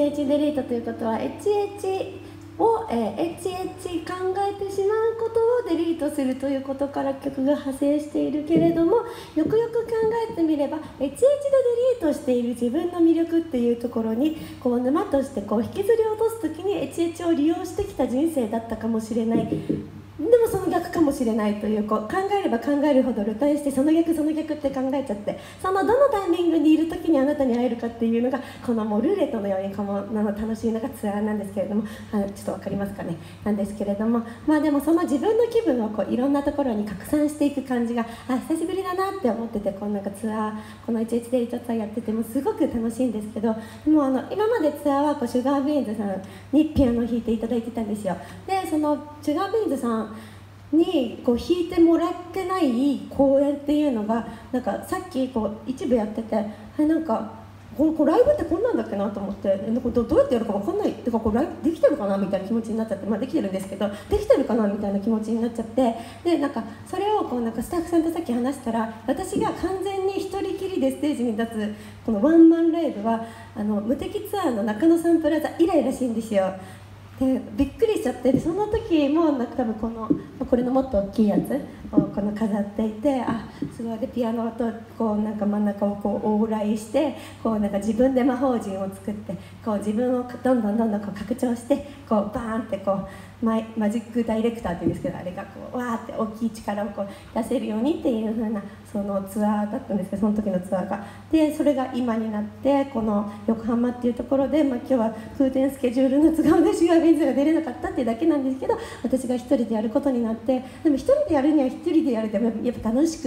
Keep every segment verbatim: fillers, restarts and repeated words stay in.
エイチ デリートということは エイチエイチ を、えー、エイチエイチ 考えてしまうことをデリートするということから曲が派生しているけれども、よくよく考えてみれば エイチエイチ でデリートしている自分の魅力っていうところにこう沼としてこう引きずり落とす時に エイチエイチ を利用してきた人生だったかもしれない。でもその逆かもしれないという、こう考えれば考えるほど露呈してその逆その逆って考えちゃって、そのどのタイミングにいる時にあなたに会えるかっていうのがこのもうルーレットのようにこのの楽しいのがツアーなんですけれども、あのちょっと分かりますかね、なんですけれども、まあでもその自分の気分をこういろんなところに拡散していく感じがあ久しぶりだなって思ってて、こうなんかツアーこの エイチエイチ デリートツアーやっててもすごく楽しいんですけど、もうあの今までツアーはこうシュガービーンズさんにピアノを弾いていただいてたんですよ。でそのシュガービーンズさんにこう弾いてもらってない公演っていうのがなんかさっきこう一部やってて、あなんかこうライブってこんなんだっけなと思って、なんか ど, どうやってやるか分かんないってかこうライブできてるかなみたいな気持ちになっちゃって、まあ、できてるんですけどできてるかなみたいな気持ちになっちゃって、でなんかそれをこうなんかスタッフさんとさっき話したら、私が完全に一人きりでステージに立つこのワンマンライブはあの無敵ツアーの中野サンプラザ以来らしいんですよ。でびっくりしちゃって、その時もなんか多分このこれのもっと大きいやつをこの飾っていて、あすごいでピアノとこうなんか真ん中をこう往来してこうなんか自分で魔法陣を作ってこう自分をどんどんどんどんこう拡張してこうバーンってこうマイマジックダイレクターっていうんですけど、あれがこうわーって大きい力をこう出せるようにっていう風なそのツアーだったんですけど、その時のツアーがでそれが今になってこの横浜っていうところで、まあ、今日は空転スケジュールの都合でシュガービーンズが出れなかったっていうだけなんですけど、私が一人でやることになって、でも一人でやるには一人でやるでもやっぱ楽しくって、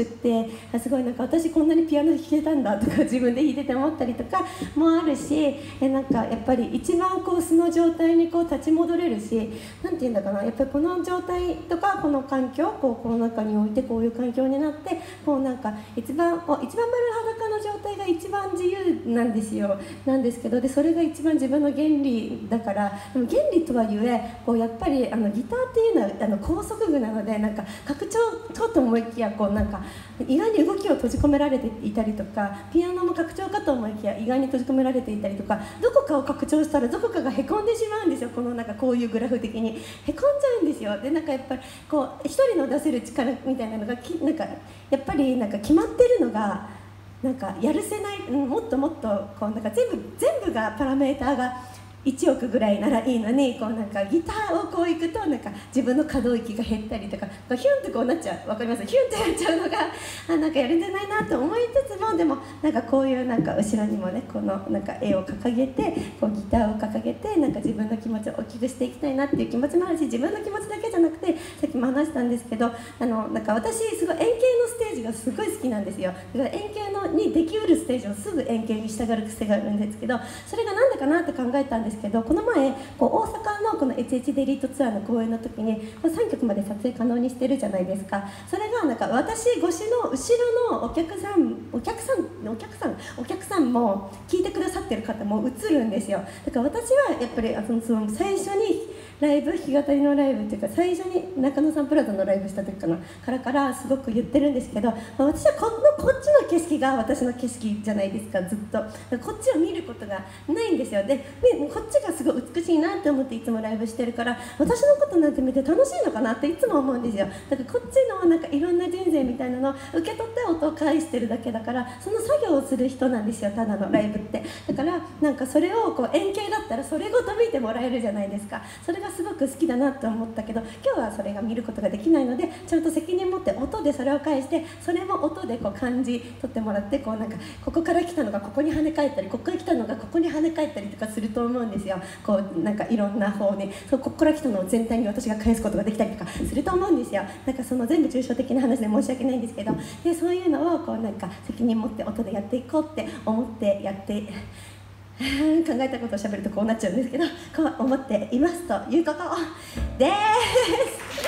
すごいなんか私こんなにピアノ弾けたんだとか自分で弾いてて思ったりとかもあるし、えなんかやっぱり一番こう素の状態にこう立ち戻れるし、なんていうんだかな、やっぱりこの状態とかこの環境こうこの中においてこういう環境になってこうなんか一番こう一番丸裸の状態が一番自由なんですよなんですけど、でそれが一番自分の原理だから、でも原理とはいえこうやっぱりあのギターっていうのはあの高速具なので、なんか拡張かと思いきやこうなんか意外に動きを閉じ込められていたりとか、ピアノも拡張かと思いきや意外に閉じ込められていたりとか、どこかを拡張したらどこかがへこんでしまうんですよ。このなんかこういうグラフ的にへこんじゃうんですよ。でなんかやっぱりこう一人の出せる力みたいなのがきなんかやっぱりなんか決まってるのがなんかやるせない、もっともっとこうなんか全部全部がパラメーターがいちおくぐらいならいいのに、こうなんかギターをこういくとなんか自分の可動域が減ったりとか、ヒュンってこうなっちゃう、わかります？ヒュンってやっちゃうのがあなんかやるんじゃないなと思いつつも、でもなんかこういうなんか後ろにもねこのなんか絵を掲げてこうギターを掲げてなんか自分の気持ちを大きくしていきたいなっていう気持ちもあるし、自分の気持ちだけじゃなくてさっきも話したんですけど、あのなんか私すごい円形のステージがすごい好きなんですよ。だから円形のにできうるステージをすぐ円形にしたがる癖があるんですけど、それがなんでかなって考えたんですけど、この前こう大阪のこの エイチエイチ デリートツアーの公演の時にこうさんきょくまで撮影可能にしてるじゃないですか。それがなんか私越しの後ろのお客さんお客さんお客さんお客さんも聞いてくださってる方も映るんですよ。だから私はやっぱりそのその最初にライブ弾き語りのライブっていうか最初に中野サンプラザのライブした時かなからからすごく言ってるんですけど、私はこのこっちの景色が私の景色じゃないですか、ずっと。こっちを見ることがないんですよ。でこっちがすごい美しいなって思っていつもライブしてるから、私のことなんて見て楽しいのかなっていつも思うんですよ。だからこっちのなんかいろんな人生みたいなのを受け取って音を返してるだけだから、その作業をする人なんですよ、ただのライブって。だからなんかそれをこう円形だったらそれごと見てもらえるじゃないですか。それがすごく好きだなって思ったけど、今日はそれが見ることができないので、ちゃんと責任持って音でそれを返して、それも音でこう感じ取ってもらって、こうなんかここから来たのがここに跳ね返ったり、ここから来たのがここに跳ね返ったりとかすると思うんですよ。こうなんかいろんな方にそうここから来たのを全体に私が返すことができたりとかすると思うんですよ。なんかその全部抽象的な話で申し訳ないんですけど、でそういうのをこうなんか責任持って音でやっていこうって思ってやって考えたことをしゃべるとこうなっちゃうんですけど、こう思っていますということです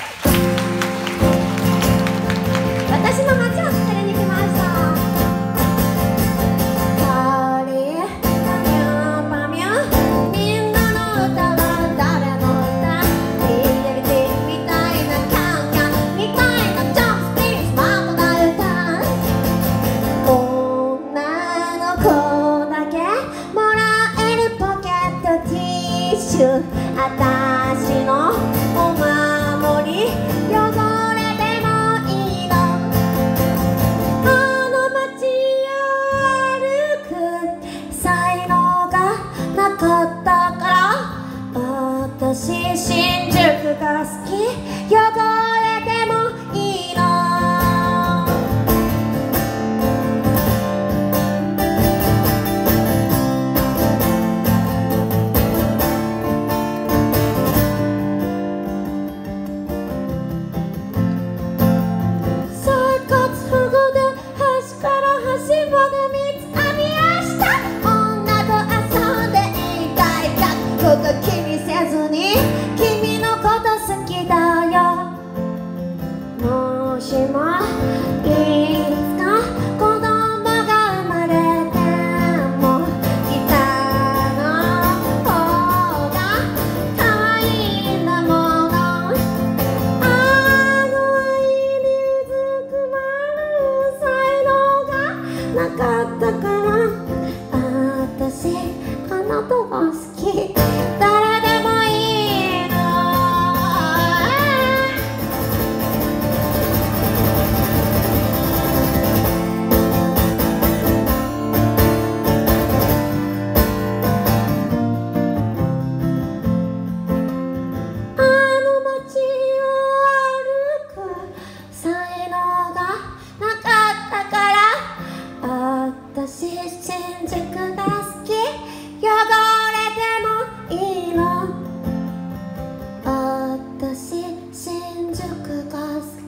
私の街を作りに来ました。「 新宿が好